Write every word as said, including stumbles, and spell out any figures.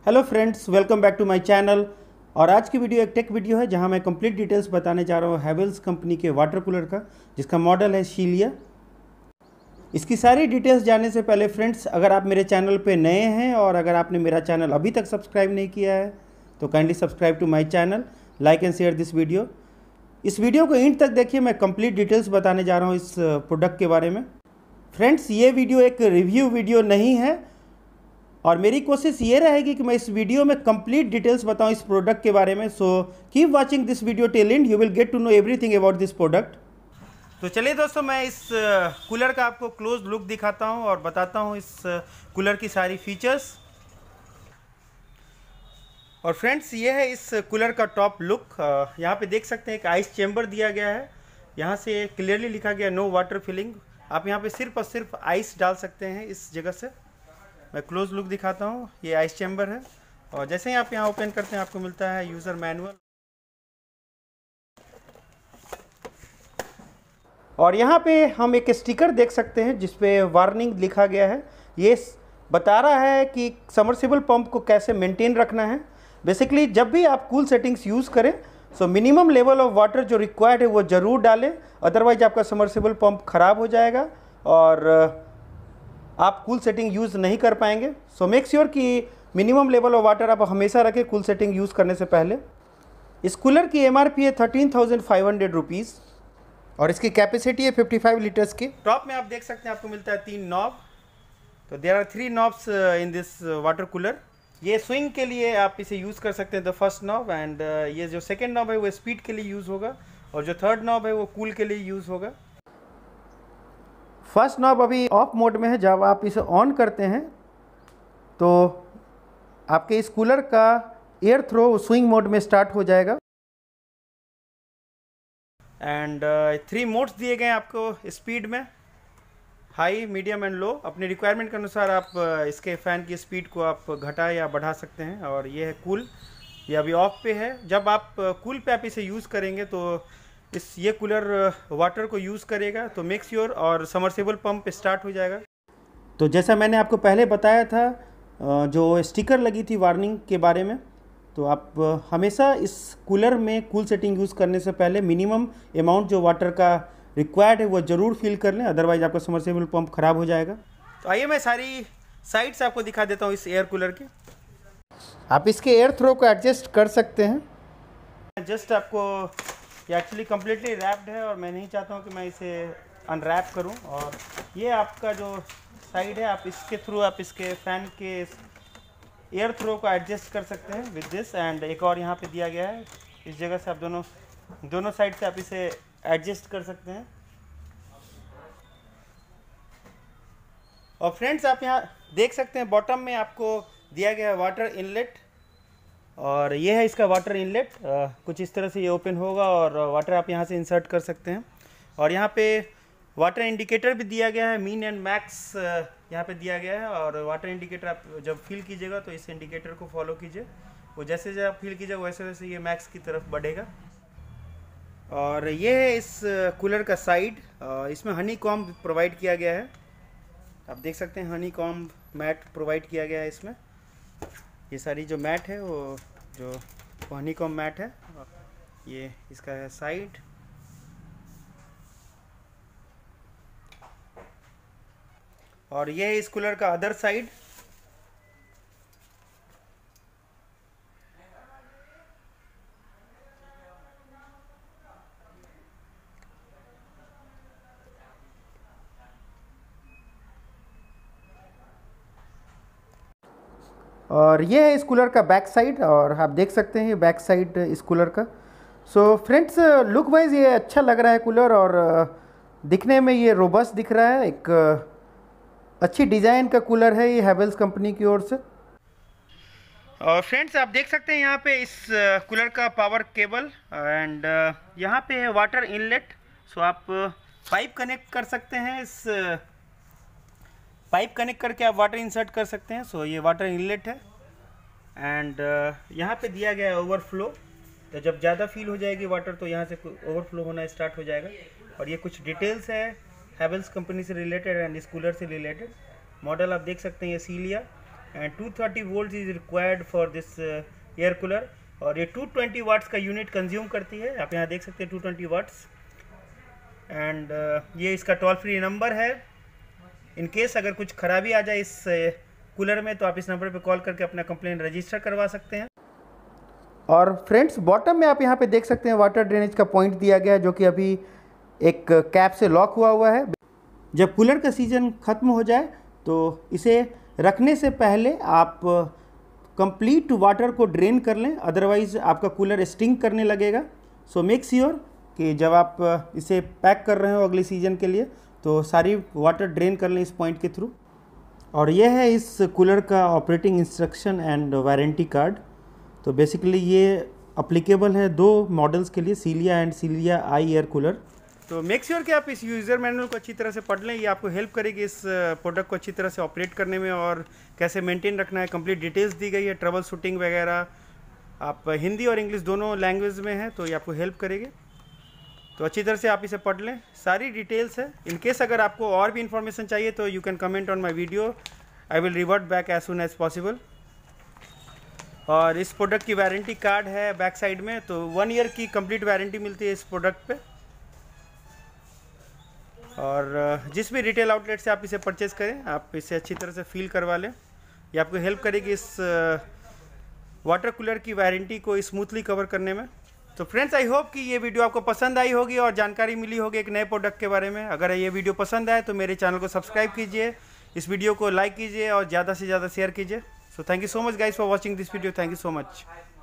Hello friends, welcome back to my channel. और आज की वीडियो एक टेक वीडियो है जहां मैं कंप्लीट डिटेल्स बताने जा रहा हूं हैवेल्स कंपनी के वाटर कूलर का, जिसका मॉडल है शीलिया। इसकी सारी डिटेल्स जानने से पहले फ्रेंड्स, अगर आप मेरे चैनल पे नए हैं और अगर आपने मेरा चैनल अभी तक सब्सक्राइब नहीं किया है तो kindly subscribe to my channel, like and share this video. इस वीडियो को एंड तक देखिए, मैं कंप्लीट डिटेल्स बताने जा रहा हूँ इस प्रोडक्ट के बारे में। फ्रेंड्स, ये वीडियो एक रिव्यू वीडियो नहीं है और मेरी कोशिश ये रहेगी कि मैं इस वीडियो में कंप्लीट डिटेल्स बताऊं इस प्रोडक्ट के बारे में। So keep watching this video till end, you will get to know everything about this product. तो चलिए दोस्तों, मैं इस कूलर का आपको क्लोज लुक दिखाता हूं और बताता हूं इस कूलर की सारी फीचर्स। और फ्रेंड्स, ये है इस कूलर का टॉप लुक। यहाँ पे देख सकते हैं एक आइस चैम्बर दिया गया है। यहाँ से क्लियरली लिखा गया नो वाटर फिलिंग। आप यहाँ पे सिर्फ और सिर्फ आइस डाल सकते हैं इस जगह से। मैं क्लोज लुक दिखाता हूँ। ये आइस चैम्बर है और जैसे ही आप यहाँ ओपन करते हैं आपको मिलता है यूज़र मैनुअल। और यहाँ पे हम एक स्टिकर देख सकते हैं जिस पे वार्निंग लिखा गया है। ये बता रहा है कि सबमर्सिबल पंप को कैसे मेंटेन रखना है। बेसिकली जब भी आप कूल सेटिंग्स यूज़ करें so minimum level of water जो रिक्वायर्ड है वो ज़रूर डालें, अदरवाइज आपका सबमर्सिबल पंप ख़राब हो जाएगा और आप कूल सेटिंग यूज़ नहीं कर पाएंगे। सो मेक श्योर कि मिनिमम लेवल ऑफ वाटर आप हमेशा रखें कूल सेटिंग यूज़ करने से पहले। इस कूलर की एम आर पी है thirteen thousand five hundred rupees और इसकी कैपेसिटी है फिफ्टी फाइव लीटर्स की। टॉप में आप देख सकते हैं आपको मिलता है तीन नॉब। तो there are three knobs in this water cooler. ये स्विंग के लिए आप इसे यूज़ कर सकते हैं, द फर्स्ट नॉब, एंड ये जो सेकेंड नॉब है वो स्पीड के लिए यूज़ होगा और जो थर्ड नॉब है वो कूल के लिए यूज़ होगा। फर्स्ट नॉब अभी ऑफ मोड में है। जब आप इसे ऑन करते हैं तो आपके इस कूलर का एयर थ्रो स्विंग मोड में स्टार्ट हो जाएगा। एंड थ्री मोड्स दिए गए हैं आपको स्पीड में, हाई, मीडियम एंड लो। अपनी रिक्वायरमेंट के अनुसार आप uh, इसके फ़ैन की स्पीड को आप घटा या बढ़ा सकते हैं। और ये है कूल, ये अभी ऑफ पे है। जब आप कूल uh, पे आप इसे यूज़ करेंगे तो इस ये कूलर वाटर को यूज़ करेगा तो मेक श्योर और समरसेबल पंप स्टार्ट हो जाएगा। तो जैसा मैंने आपको पहले बताया था जो स्टिकर लगी थी वार्निंग के बारे में, तो आप हमेशा इस कूलर में कूल सेटिंग यूज़ करने से पहले मिनिमम अमाउंट जो वाटर का रिक्वायर्ड है वो ज़रूर फिल कर लें, अदरवाइज आपका समरसेबल पंप ख़राब हो जाएगा। तो आइए मैं सारी साइड्स आपको दिखा देता हूँ इस एयर कूलर की। आप इसके एयर थ्रो को एडजस्ट कर सकते हैं। जस्ट आपको ये एक्चुअली कम्प्लीटली रैप्ड है और मैं नहीं चाहता हूँ कि मैं इसे अनरैप करूँ। और ये आपका जो साइड है, आप इसके थ्रू आप इसके फ़ैन के एयर थ्रो को एडजस्ट कर सकते हैं विद दिस। एंड एक और यहाँ पे दिया गया है, इस जगह से आप दोनों दोनों साइड से आप इसे एडजस्ट कर सकते हैं। और फ्रेंड्स, आप यहाँ देख सकते हैं बॉटम में आपको दिया गया है वाटर इनलेट और ये है इसका वाटर इनलेट। कुछ इस तरह से ये ओपन होगा और वाटर आप यहाँ से इंसर्ट कर सकते हैं। और यहाँ पे वाटर इंडिकेटर भी दिया गया है, मीन एंड मैक्स यहाँ पे दिया गया है। और वाटर इंडिकेटर आप जब फील कीजिएगा तो इस इंडिकेटर को फॉलो कीजिए, वो जैसे जैसे आप फील कीजिएगा वैसे वैसे ये मैक्स की तरफ बढ़ेगा। और ये है इस कूलर का साइड, इसमें हनी कॉम्ब प्रोवाइड किया गया है। आप देख सकते हैं हनी कॉम्ब मैट प्रोवाइड किया गया है इसमें। ये सारी जो मैट है वो जो हनी कॉम्ब मैट है। ये इसका है साइड। और ये है इस कूलर का अदर साइड। और ये है इस कूलर का बैक साइड और आप देख सकते हैं ये बैक साइड इस कूलर का। सो फ्रेंड्स, लुक वाइज ये अच्छा लग रहा है कूलर और दिखने में ये रोबस्ट दिख रहा है। एक अच्छी डिज़ाइन का कूलर है ये हैवेल्स कंपनी की ओर से। और फ्रेंड्स, आप देख सकते हैं यहाँ पे इस कूलर का पावर केबल एंड यहाँ पे है वाटर इनलेट। सो आप पाइप कनेक्ट कर सकते हैं, इस पाइप कनेक्ट करके आप वाटर इंसर्ट कर सकते हैं। सो ये वाटर इनलेट है एंड यहाँ पे दिया गया है ओवरफ्लो। तो जब ज़्यादा फील हो जाएगी वाटर तो यहाँ से ओवरफ्लो होना स्टार्ट हो जाएगा। और ये कुछ डिटेल्स है हैवेल्स कंपनी से रिलेटेड एंड इस कूलर से रिलेटेड। मॉडल आप देख सकते हैं ये Celia and two thirty volt is required for this air cooler. और ये टू ट्वेंटी वाट्स का यूनिट कंज्यूम करती है, आप यहाँ देख सकते हैं two twenty watts. And uh, ये इसका टोल फ्री नंबर है। इन केस अगर कुछ खराबी आ जाए इस कूलर में तो आप इस नंबर पे कॉल करके अपना कंप्लेंट रजिस्टर करवा सकते हैं। और फ्रेंड्स बॉटम में आप यहाँ पे देख सकते हैं वाटर ड्रेनेज का पॉइंट दिया गया है, जो कि अभी एक कैप से लॉक हुआ हुआ है। जब कूलर का सीज़न ख़त्म हो जाए तो इसे रखने से पहले आप कंप्लीट वाटर को ड्रेन कर लें, अदरवाइज़ आपका कूलर स्टिंक करने लगेगा। सो मेक श्योर कि जब आप इसे पैक कर रहे हो अगले सीज़न के लिए तो सारी वाटर ड्रेन कर लें इस पॉइंट के थ्रू। और यह है इस कूलर का operating instruction and warranty card. तो बेसिकली ये अप्लीकेबल है दो मॉडल्स के लिए, Celia and Celia I air cooler. तो मेक श्योर कि आप इस यूज़र मैनुअल को अच्छी तरह से पढ़ लें, ये आपको हेल्प करेगी इस प्रोडक्ट को अच्छी तरह से ऑपरेट करने में और कैसे मेंटेन रखना है। कंप्लीट डिटेल्स दी गई है, ट्रबल शूटिंग वगैरह, आप हिंदी और इंग्लिश दोनों लैंग्वेज में है, तो ये आपको हेल्प करेगी। तो अच्छी तरह से आप इसे पढ़ लें, सारी डिटेल्स है। इन केस अगर आपको और भी इन्फॉर्मेशन चाहिए तो you can comment on my video, I will revert back as soon as possible. और इस प्रोडक्ट की वारंटी कार्ड है बैक साइड में, तो वन ईयर की कंप्लीट वारंटी मिलती है इस प्रोडक्ट पे। और जिस भी रिटेल आउटलेट से आप इसे परचेज़ करें आप इसे अच्छी तरह से फील करवा लें, ये आपको हेल्प करेगी इस वाटर कूलर की वारंटी को स्मूथली कवर करने में। तो फ्रेंड्स आई होप कि ये वीडियो आपको पसंद आई होगी और जानकारी मिली होगी एक नए प्रोडक्ट के बारे में। अगर ये वीडियो पसंद आए तो मेरे चैनल को सब्सक्राइब कीजिए, इस वीडियो को लाइक कीजिए और ज़्यादा से ज़्यादा शेयर कीजिए। So thank you so much guys for watching this video, thank you so much.